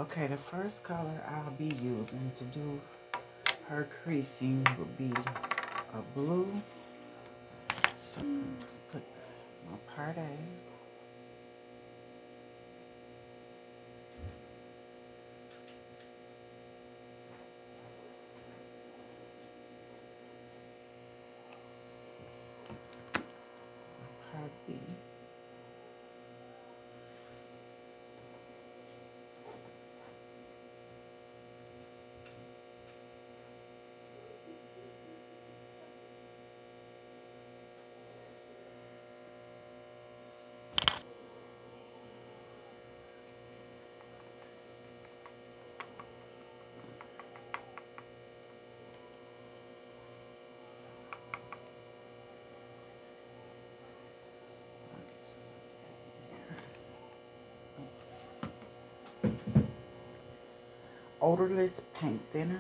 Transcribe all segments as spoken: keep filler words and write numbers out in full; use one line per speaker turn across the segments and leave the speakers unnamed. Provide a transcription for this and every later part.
Okay, the first color I'll be using to do her creasing will be a blue. So put my part A. Part B. Odorless paint thinner.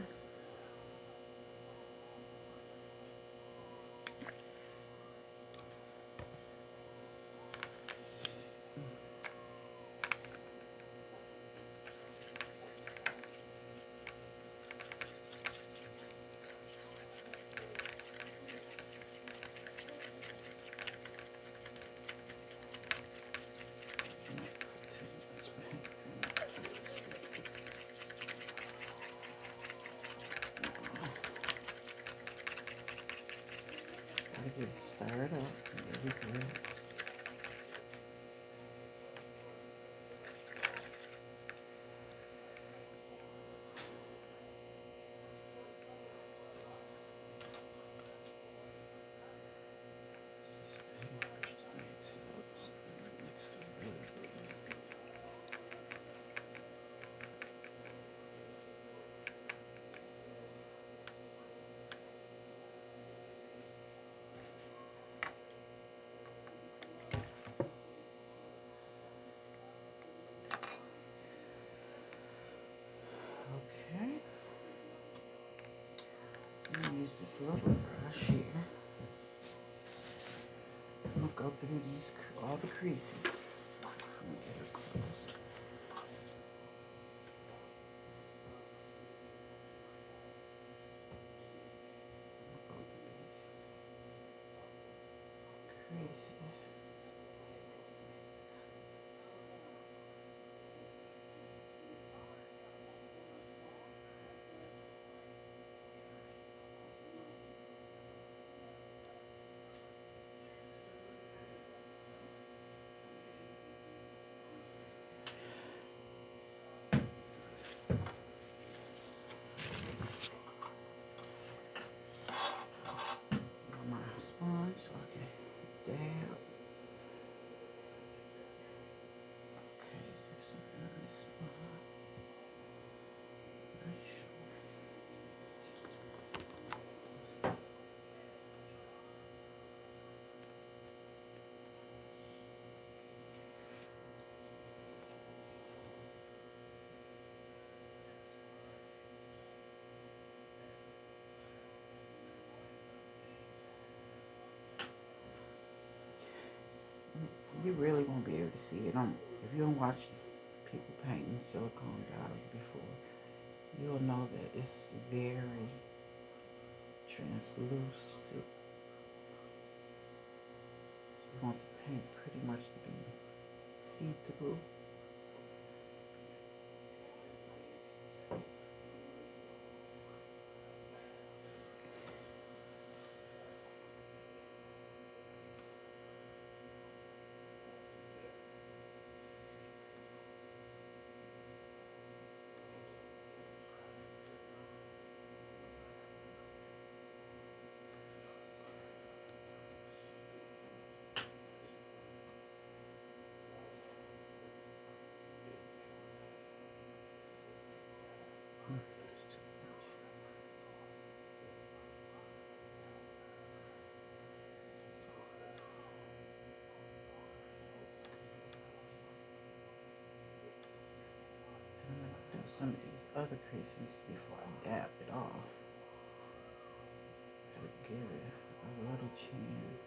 Gotta get it stirred up. Very good. Okay. I'm gonna use this little brush here. I'm gonna go through these all the creases. I'm gonna get her close. Creases. My sponge so I can dab. Okay, is there something on this spot? Not sure. You really won't be able to see it on if you don't watch people painting silicone dolls before. You'll know that it's very translucent. You want the paint pretty much to be see-through. Some of these other creases before I dab it off. Gotta give it a little chance.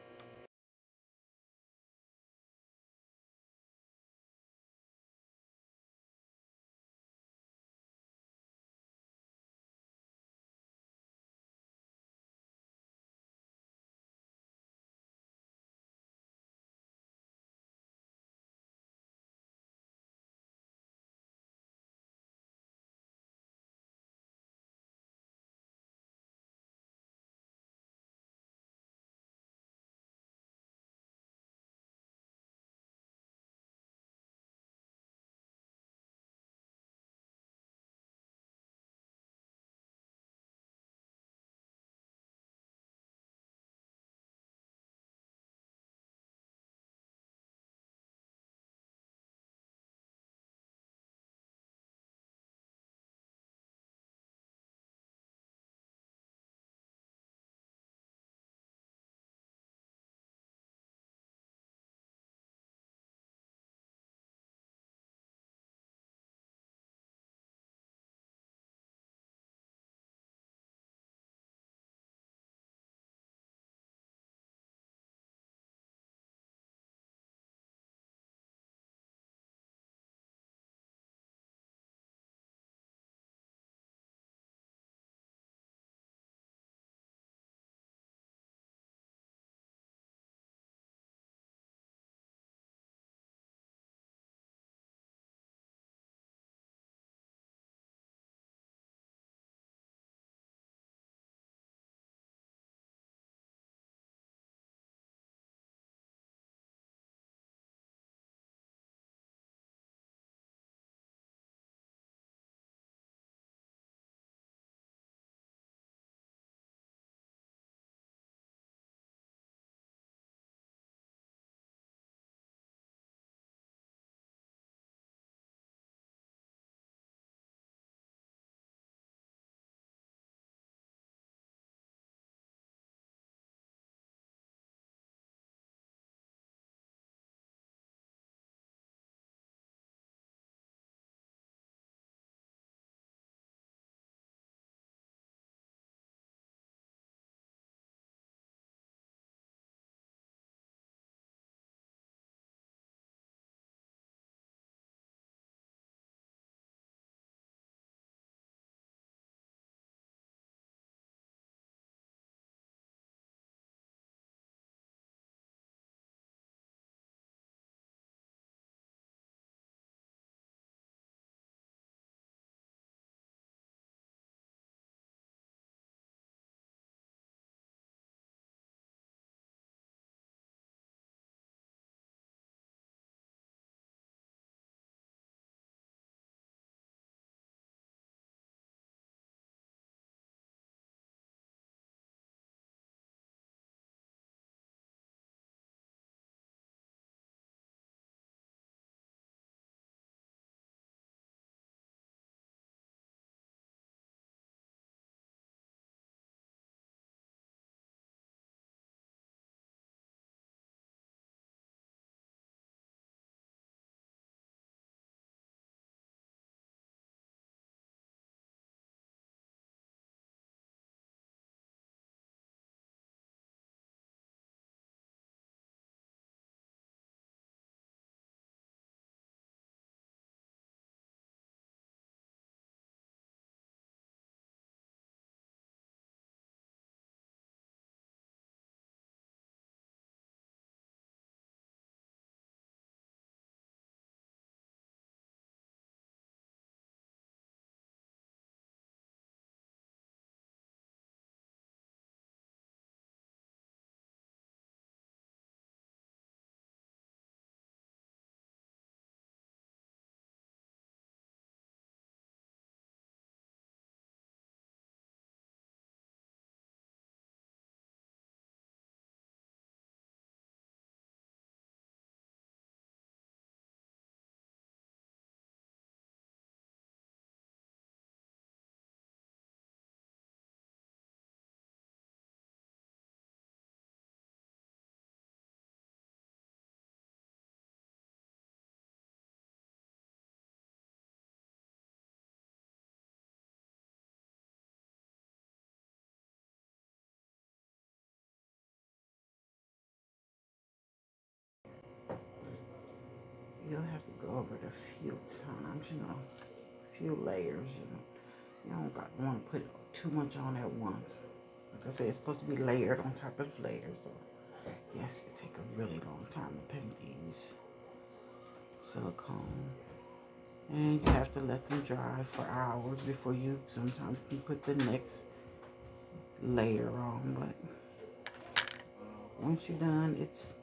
You'll have to go over it a few times, you know, a few layers. You know, you don't want to put too much on at once. Like I said, it's supposed to be layered on top of layers. So yes, it take a really long time to paint these silicone. And you have to let them dry for hours before you sometimes you put the next layer on. But once you're done, it's,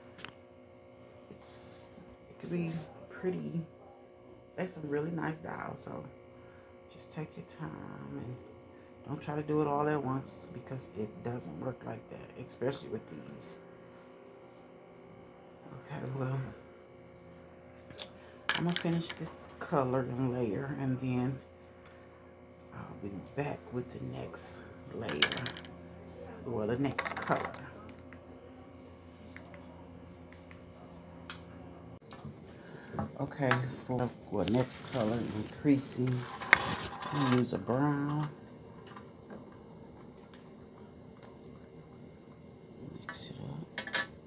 it's it could be pretty. That's some really nice dials. So just take your time and don't try to do it all at once because it doesn't work like that, especially with these. Okay, well, I'm gonna finish this color and layer, and then I'll be back with the next layer, or the next color. Okay, for for next color, increasing, I use a brown. Mix it up.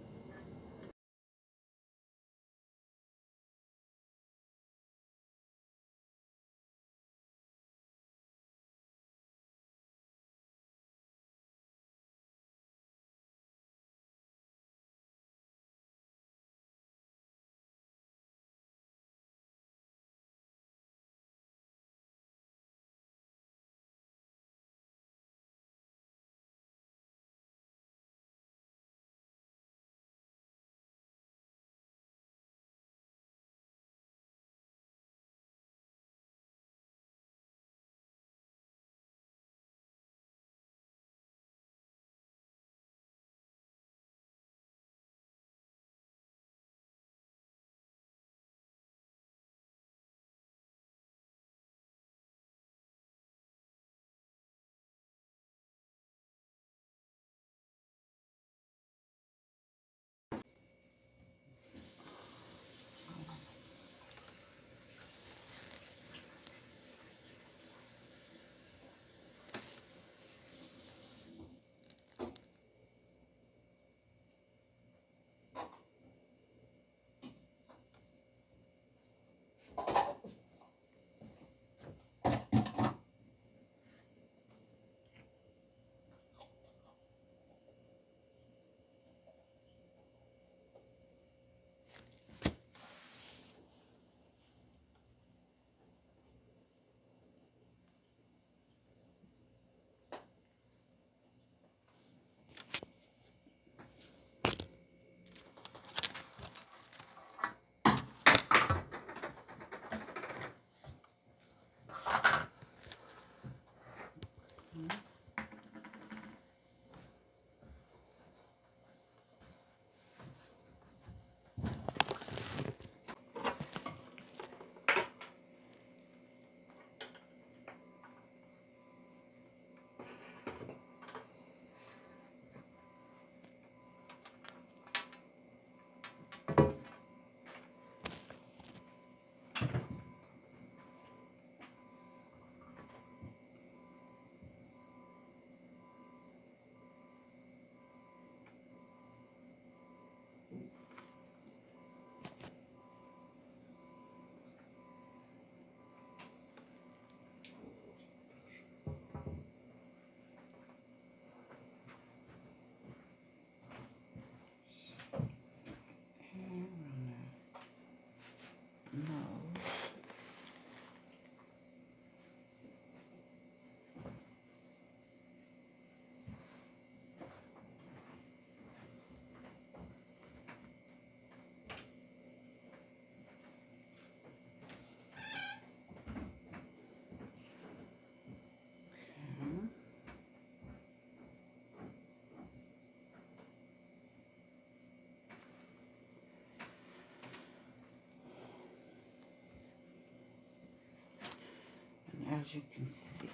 As you can see,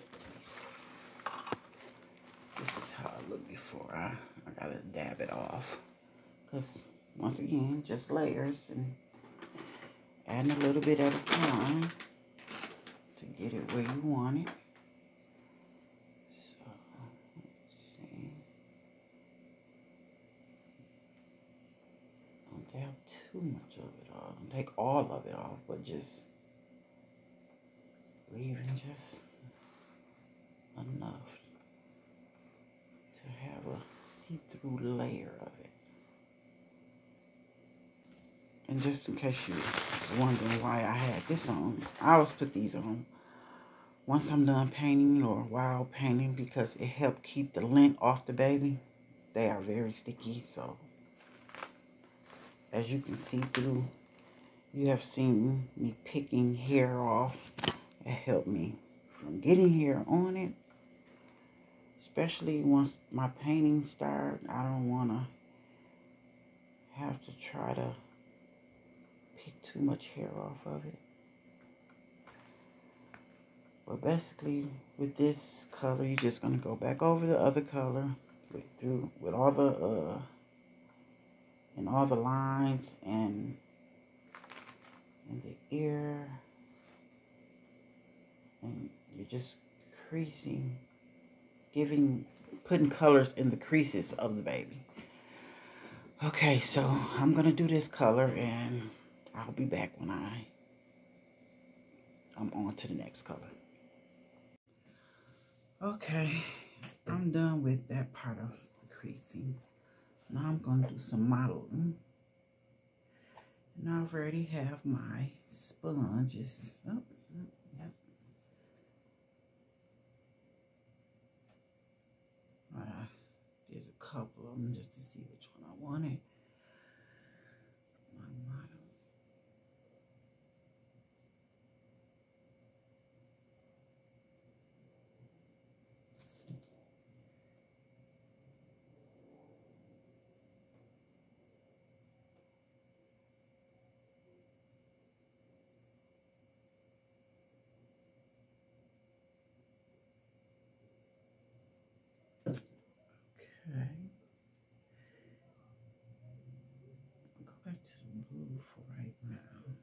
this is how I look before I, I gotta dab it off. Because, once again, just layers and adding a little bit at a time to get it where you want it. So, let's see. On dab too much of it off. Don't take all of it off, but just leaving just enough to have a see-through layer of it. And just in case you're wondering why I had this on, I always put these on once I'm done painting or while painting because it helps keep the lint off the baby. They are very sticky, so as you can see through, you have seen me picking hair off. It helped me from getting hair on it. Especially once my painting starts, I don't want to have to try to pick too much hair off of it. But basically, with this color, you're just going to go back over the other color with, through, with all the, uh, and all the lines and, and the ear. And you're just creasing, giving, putting colors in the creases of the baby. Okay, so I'm going to do this color and I'll be back when I, I'm on to the next color. Okay, I'm done with that part of the creasing. Now I'm going to do some modeling. And I already have my sponges. Oh, oh, yep. Uh, there's a couple of them just to see which one I wanted. My model. Okay. I'll go back to the blue for right now.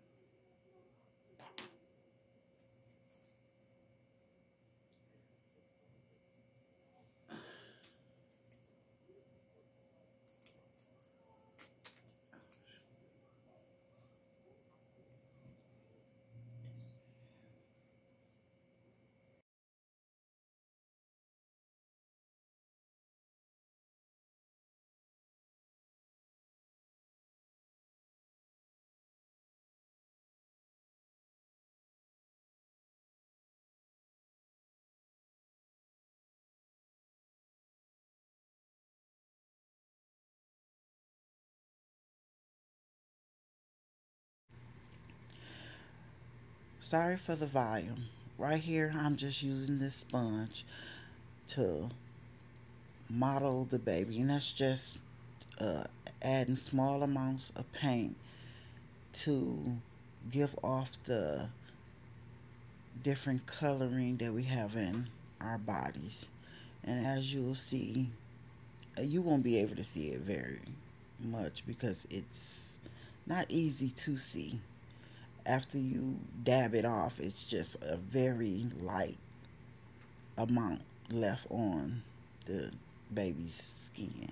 Sorry for the volume. Right here, I'm just using this sponge to model the baby. And that's just uh, adding small amounts of paint to give off the different coloring that we have in our bodies. And as you'll see, you won't be able to see it very much because it's not easy to see. After you dab it off, it's just a very light amount left on the baby's skin.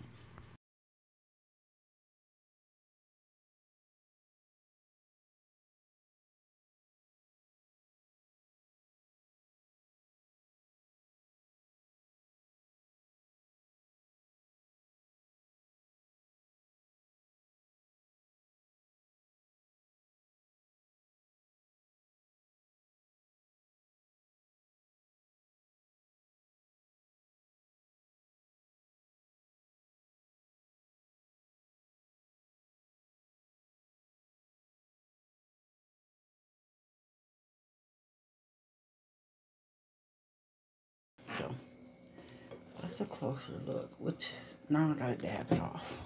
So that's a closer look, which is now I gotta dab it off.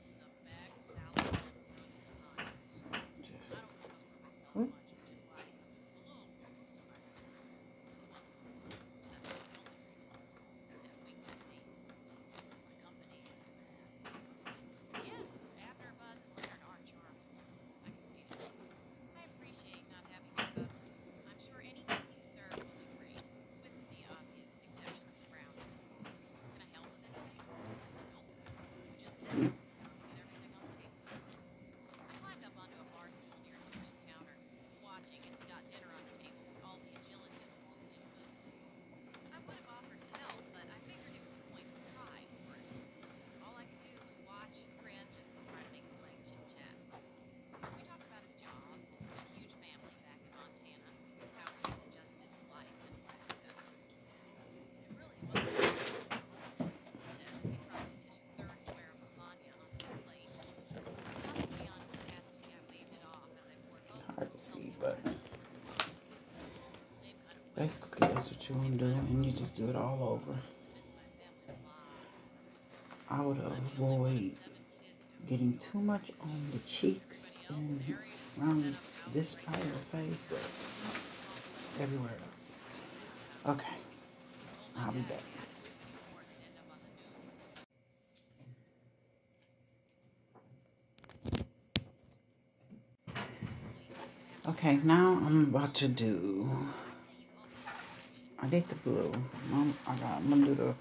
Just, whoop. basically that's what you want to do, and you just do it all over. I would avoid getting too much on the cheeks and around this part of the face, but everywhere else. Okay, I'll be back. Okay, now I'm about to do, I did the blue. I'm, I got, I'm gonna do the,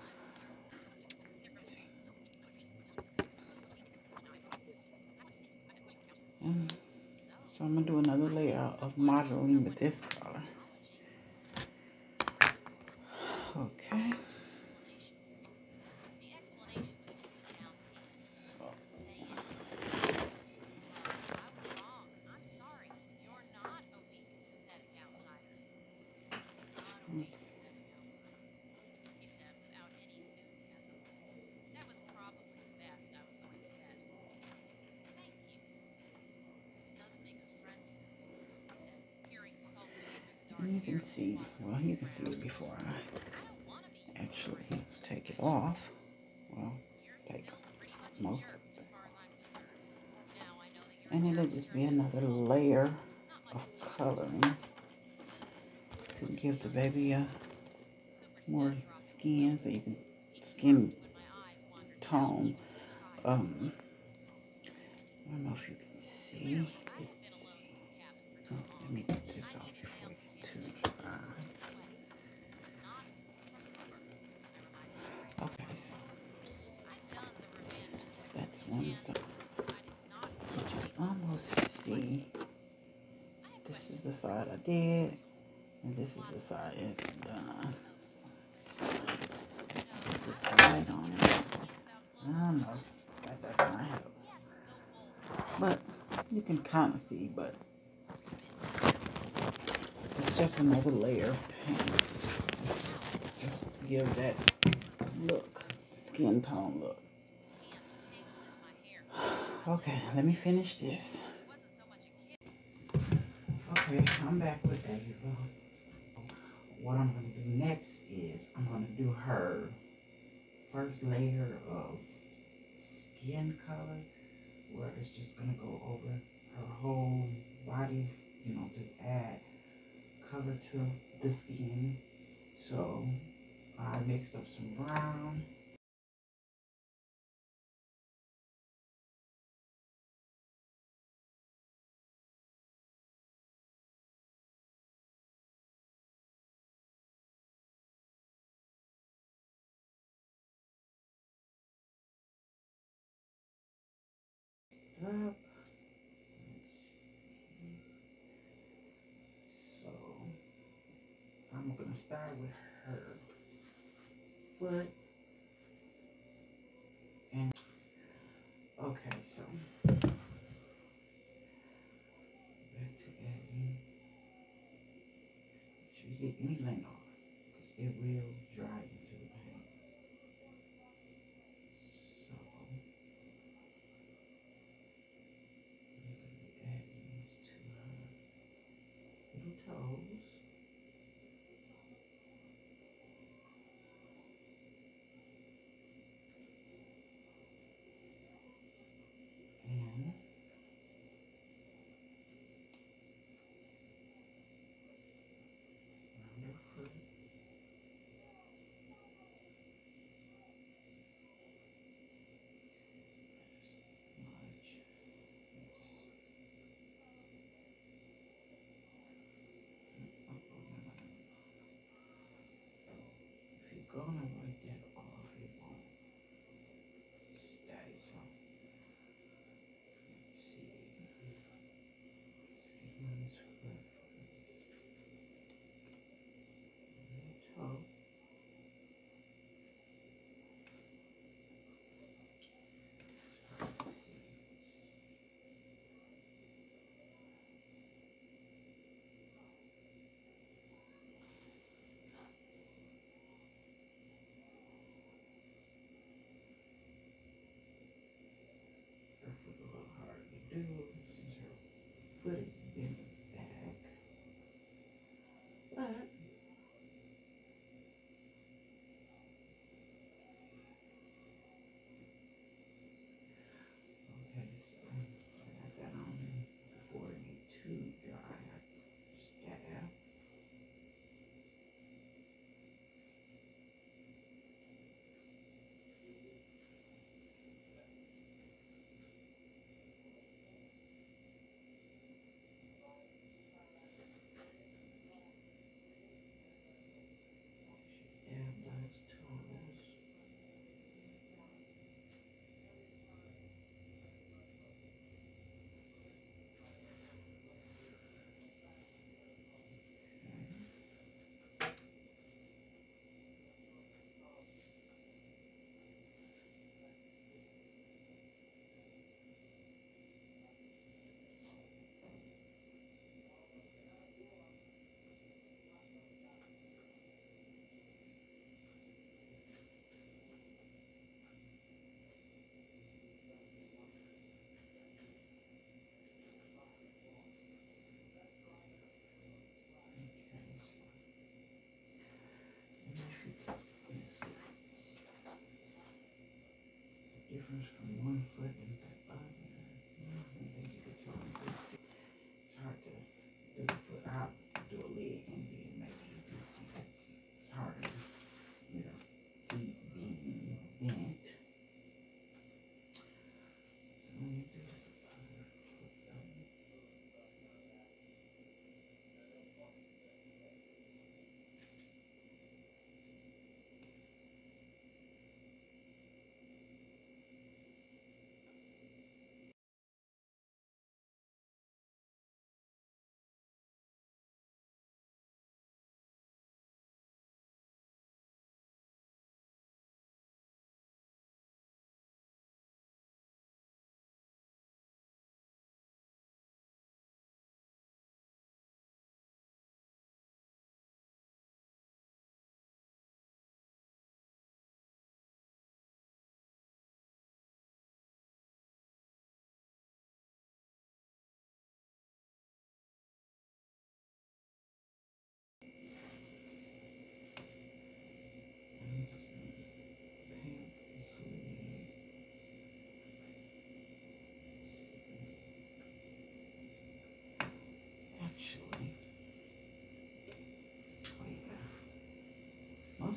and so I'm gonna do another layer of modeling with this color. Okay. And you can see, well, you can see it before I actually take it off. Well, take most of it. And it'll just be another layer of coloring to give the baby a more skin, so you can skin tone. Um, I don't know if you can see. Oh, let me get this off before we get too dry. Okay, so that's one side. You can almost see. This is the side I did, and this is the side it's done. Put this light on it. I don't know. That does not help. But you can kind of see, but it's just another layer of paint. Just, just to give that look, skin tone look. Okay, let me finish this. Okay, I'm back with Ava. What I'm going to do next is I'm going to do her first layer of skin color, where it's just going to go over her whole body, you know, to add color to the skin. So I mixed up some brown. Up. So I'm gonna start with her foot. And okay, so back to adding. Make sure you get any lint off, because it will dry into the paint. So we're gonna be adding this to her little toes. And around her foot.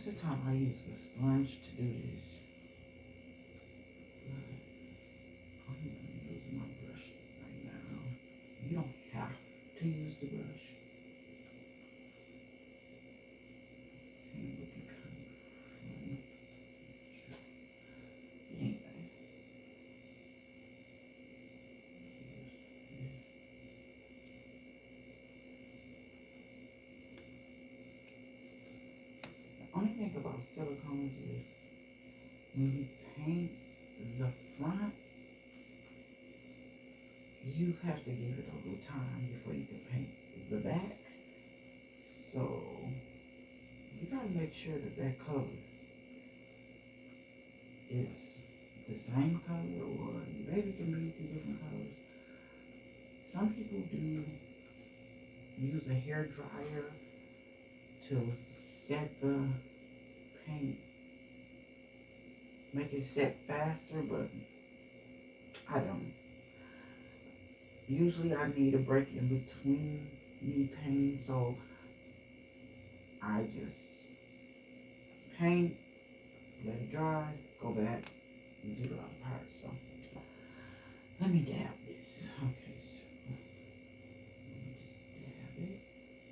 most of the time I use a sponge to do this. But I'm going to use my brush right now. You don't have to use the brush. Only thing about silicones is when you paint the front, you have to give it a little time before you can paint the back. So you gotta make sure that that color is the same color, or maybe it can be two different colors. Some people do use a hair dryer to set the paint, make it set faster, but I don't. Usually I need a break in between me painting, so I just paint, let it dry, go back, and do the other part. So let me dab this. Okay, so let me just dab it.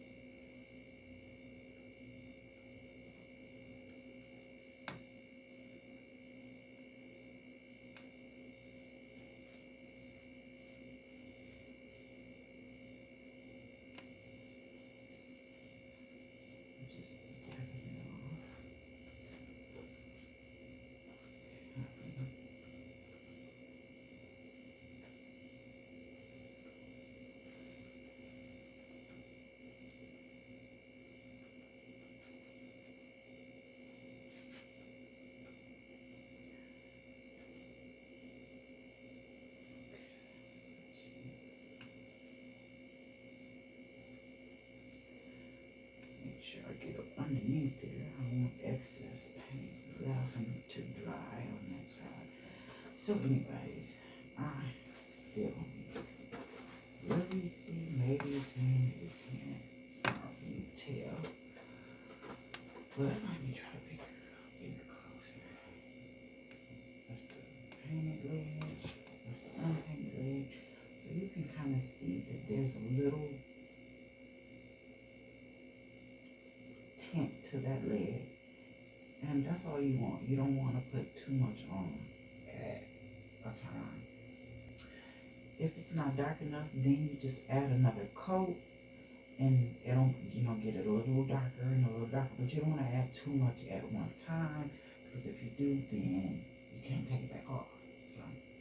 Sure I get up underneath there. I don't want excess paint left to dry on that side. So anyways, I still really see, maybe you can, maybe you can't. It's hard for you to tell. But let me try to figure it out, get it closer. That's the painted ledge. That's the unpainted ledge. So you can kind of see that there's a little tint to that leg, and that's all you want. You don't want to put too much on at a time. If it's not dark enough, then you just add another coat, and it'll, you know, get it a little darker and a little darker. But you don't want to add too much at one time, because if you do, then you can't take it back off. So